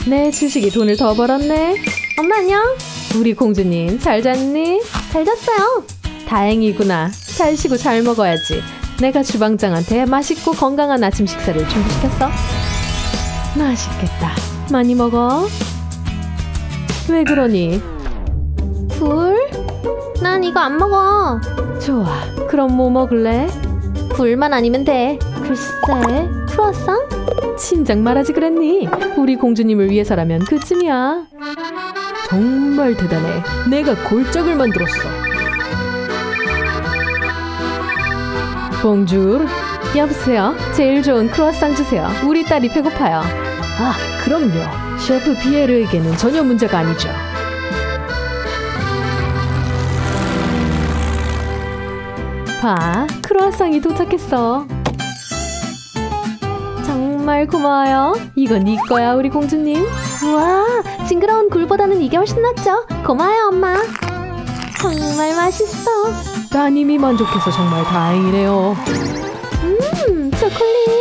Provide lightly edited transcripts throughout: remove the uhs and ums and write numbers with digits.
내 주식이 돈을 더 벌었네. 엄마 안녕. 우리 공주님 잘 잤니? 잘 잤어요. 다행이구나. 잘 쉬고 잘 먹어야지. 내가 주방장한테 맛있고 건강한 아침 식사를 준비시켰어. 맛있겠다. 많이 먹어. 왜 그러니? 굴? 난 이거 안 먹어. 좋아. 그럼 뭐 먹을래? 굴만 아니면 돼. 글쎄, 크루아상? 진작 말하지 그랬니? 우리 공주님을 위해서라면 그쯤이야. 정말 대단해. 내가 골적을 만들었어. 봉주르. 여보세요. 제일 좋은 크루아상 주세요. 우리 딸이 배고파요. 아, 그럼요. 셰프 피에르에게는 전혀 문제가 아니죠. 봐, 크루아상이 도착했어. 정말 고마워요. 이건 네 거야, 우리 공주님. 우와, 징그러운 굴보다는 이게 훨씬 낫죠. 고마워요, 엄마. 정말 맛있어. 따님이 만족해서 정말 다행이네요. 초콜릿.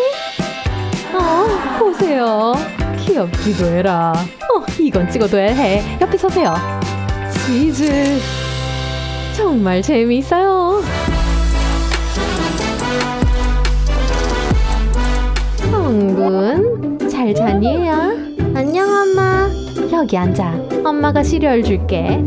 보세요. 귀엽기도 해라. 이건 찍어둬야 해. 옆에 서세요. 치즈. 정말 재미있어요. 성군, 잘 자니, 얘야? 안녕, 엄마. 여기 앉아. 엄마가 시리얼 줄게.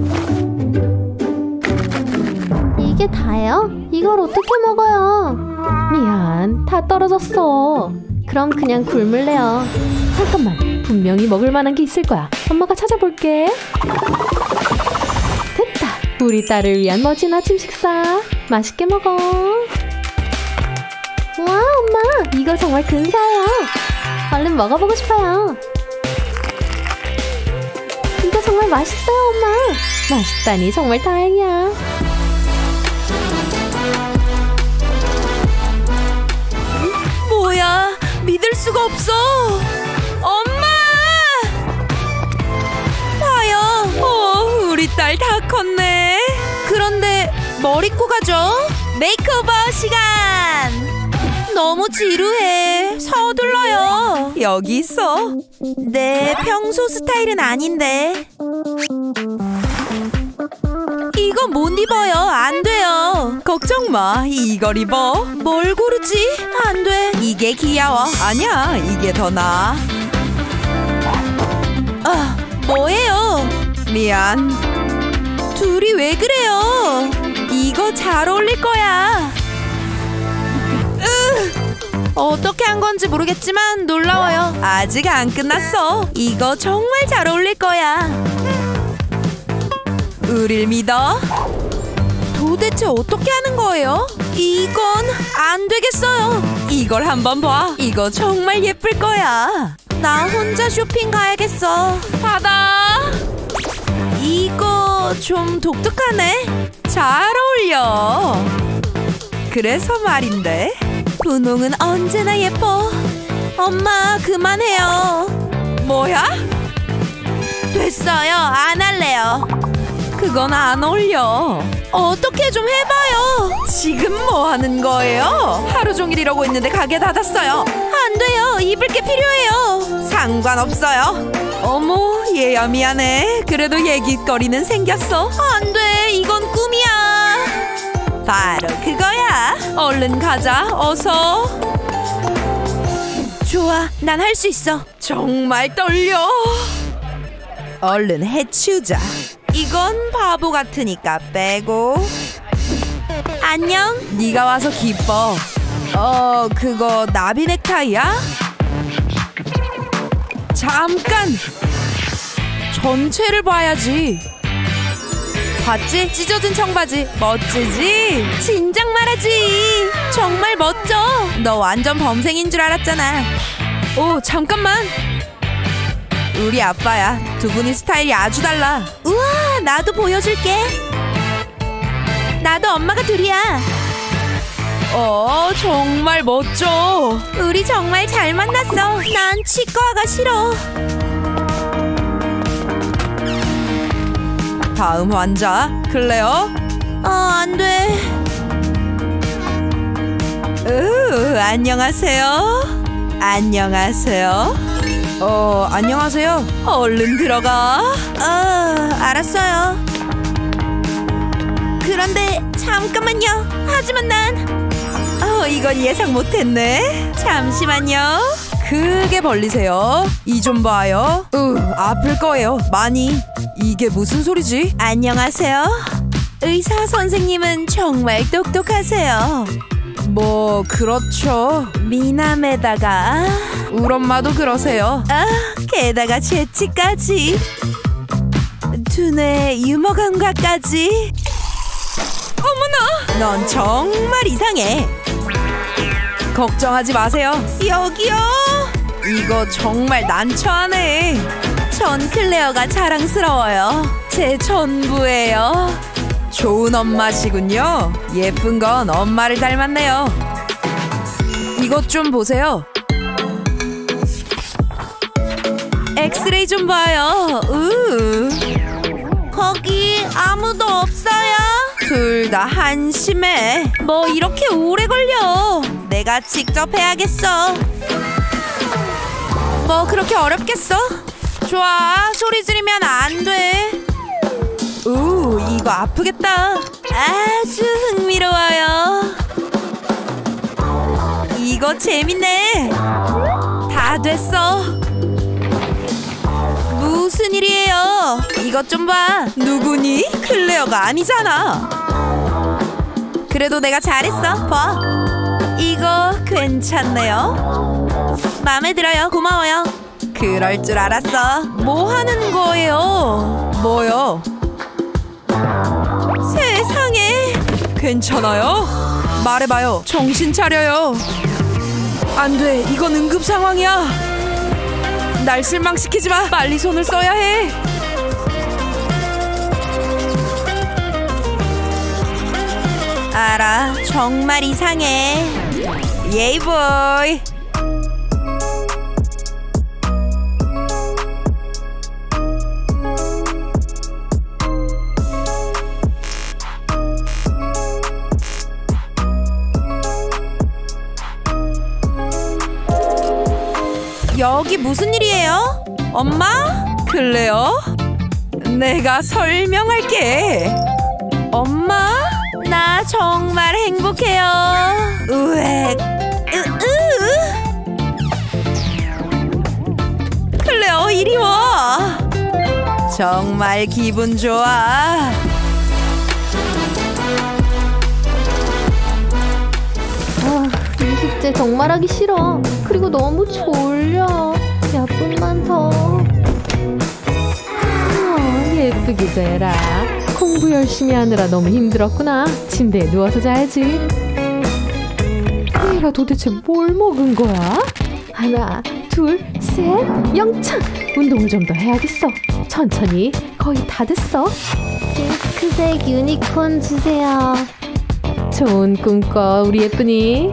이게 다예요? 이걸 어떻게 먹어요? 미안, 다 떨어졌어. 그럼 그냥 굶을래요. 잠깐만, 분명히 먹을 만한 게 있을 거야. 엄마가 찾아볼게. 됐다. 우리 딸을 위한 멋진 아침 식사. 맛있게 먹어. 와, 엄마, 이거 정말 근사해요. 얼른 먹어보고 싶어요. 이거 정말 맛있어요, 엄마. 맛있다니 정말 다행이야. 뭐야, 믿을 수가 없어. 엄마! 봐요. 우리 딸 다 컸네. 그런데 뭘 입고 가죠? 메이크오버 시간. 너무 지루해. 서둘러요. 여기 있어. 내 평소 스타일은 아닌데. 이거 못 입어요. 안 돼요. 걱정 마. 이걸 입어. 뭘 고르지? 안 돼. 이게 귀여워. 아니야, 이게 더 나아. 뭐예요? 미안. 둘이 왜 그래요? 이거 잘 어울릴 거야. 어떻게 한 건지 모르겠지만 놀라워요. 아직 안 끝났어. 이거 정말 잘 어울릴 거야. 우릴 믿어. 도대체 어떻게 하는 거예요? 이건 안 되겠어요. 이걸 한번 봐. 이거 정말 예쁠 거야. 나 혼자 쇼핑 가야겠어. 받아. 이거 좀 독특하네. 잘 어울려. 그래서 말인데, 분홍은 언제나 예뻐. 엄마, 그만해요. 뭐야? 됐어요. 안 할래요. 그건 안 어울려. 어떻게 좀 해봐요. 지금 뭐 하는 거예요? 하루 종일 이러고 있는데 가게 닫았어요. 안 돼요. 입을 게 필요해요. 상관없어요. 어머, 얘야 미안해. 그래도 얘기거리는 생겼어. 안 돼. 이건 꿈이야. 바로 그거야. 얼른 가자. 어서. 좋아. 난 할 수 있어. 정말 떨려. 얼른 해치우자. 이건 바보 같으니까 빼고. 안녕. 네가 와서 기뻐. 그거 나비 넥타이야? 잠깐. 전체를 봐야지. 봤지? 찢어진 청바지. 멋지지? 진작 말하지. 정말 멋져. 너 완전 범생인 줄 알았잖아. 오, 잠깐만. 우리 아빠야. 두 분이 스타일이 아주 달라. 우와, 나도 보여줄게. 나도 엄마가 둘이야. 정말 멋져. 우리 정말 잘 만났어. 난 치과가 싫어. 다음 환자, 클레어. 안 돼. 안녕하세요. 안녕하세요. 안녕하세요. 얼른 들어가. 알았어요. 그런데 잠깐만요. 하지만 난 이건 예상 못했네. 잠시만요. 크게 벌리세요. 이 좀 봐요. 아플 거예요. 많이. 이게 무슨 소리지? 안녕하세요. 의사 선생님은 정말 똑똑하세요. 뭐 그렇죠. 미남에다가 우리 엄마도 그러세요. 게다가 재치까지. 두뇌 유머 감각까지. 어머나, 넌 정말 이상해. 걱정하지 마세요. 여기요. 이거 정말 난처하네. 전 클레어가 자랑스러워요. 제 전부예요. 좋은 엄마시군요. 예쁜 건 엄마를 닮았네요. 이것 좀 보세요. 엑스레이 좀 봐요. 거기 아무도 없어요? 둘 다 한심해. 뭐 이렇게 오래 걸려. 내가 직접 해야겠어. 뭐 그렇게 어렵겠어? 좋아, 소리 지르면 안 돼. 이거 아프겠다. 아주 흥미로워요. 이거 재밌네. 다 됐어. 무슨 일이에요? 이것 좀 봐. 누구니? 클레어가 아니잖아. 그래도 내가 잘했어. 봐. 이거 괜찮네요. 마음에 들어요. 고마워요. 그럴 줄 알았어. 뭐 하는 거예요? 뭐요? 세상에. 괜찮아요? 말해봐요. 정신 차려요. 안 돼. 이건 응급 상황이야. 날 실망시키지 마. 빨리 손을 써야 해. 알아. 정말 이상해. 예이보이. 여기 무슨 일이에요? 엄마? 클레어? 내가 설명할게. 엄마? 나 정말 행복해요. 으엑. 클레어, 이리 와. 정말 기분 좋아. 이 숙제 정말 하기 싫어. 그리고 너무 졸려. 몇 분만 더. 예쁘기도 해라. 공부 열심히 하느라 너무 힘들었구나. 침대에 누워서 자야지. 얘가 도대체 뭘 먹은 거야? 하나, 둘, 셋, 영창! 운동을 좀 더 해야겠어. 천천히. 거의 다 됐어. 핑크색 유니콘 주세요. 좋은 꿈 꿔, 우리 예쁜이.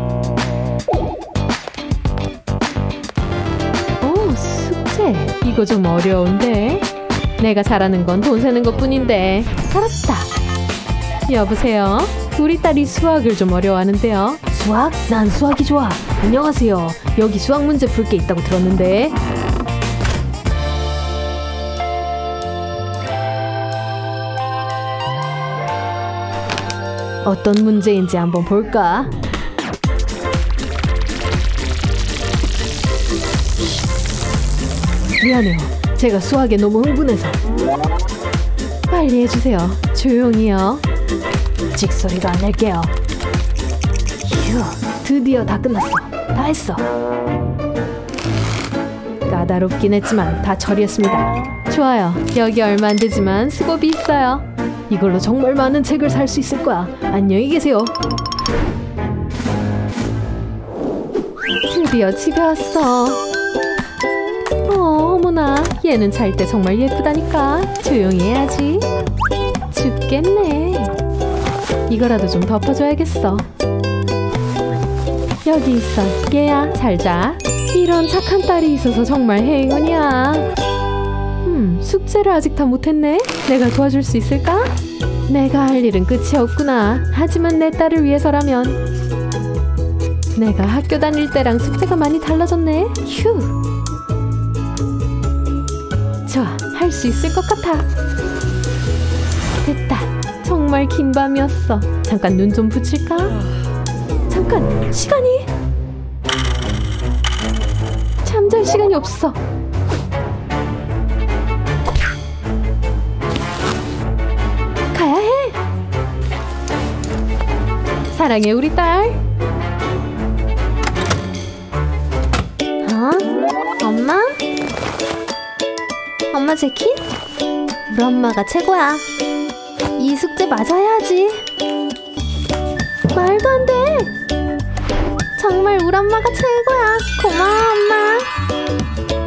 숙제. 이거 좀 어려운데. 내가 잘하는 건 돈 세는 것뿐인데. 알았다. 여보세요? 우리 딸이 수학을 좀 어려워하는데요. 수학? 난 수학이 좋아. 안녕하세요. 여기 수학 문제 풀 게 있다고 들었는데. 어떤 문제인지 한번 볼까? 미안해요. 제가 수학에 너무 흥분해서. 빨리 해주세요. 조용히요. 찍소리도 안 낼게요. 휴, 드디어 다 끝났어. 다 했어. 까다롭긴 했지만 다 처리했습니다. 좋아요. 여기 얼마 안 되지만 수고비 있어요. 이걸로 정말 많은 책을 살 수 있을 거야. 안녕히 계세요. 드디어 집에 왔어. 어머나, 얘는 잘 때 정말 예쁘다니까. 조용히 해야지. 춥겠네. 이거라도 좀 덮어줘야겠어. 여기 있어. 얘야, 잘 자. 이런 착한 딸이 있어서 정말 행운이야. 숙제를 아직 다 못했네. 내가 도와줄 수 있을까? 내가 할 일은 끝이 없구나. 하지만 내 딸을 위해서라면. 내가 학교 다닐 때랑 숙제가 많이 달라졌네. 휴. 좋아, 할 수 있을 것 같아. 됐다. 정말 긴 밤이었어. 잠깐 눈 좀 붙일까? 잠깐, 시간이. 잠잘 시간이 없어. 가야 해. 사랑해 우리 딸. 엄마? 엄마 재킷? 우리 엄마가 최고야. 이 숙제 마저 해야지. 말도 안 돼. 정말 우리 엄마가 최고야. 고마워 엄마.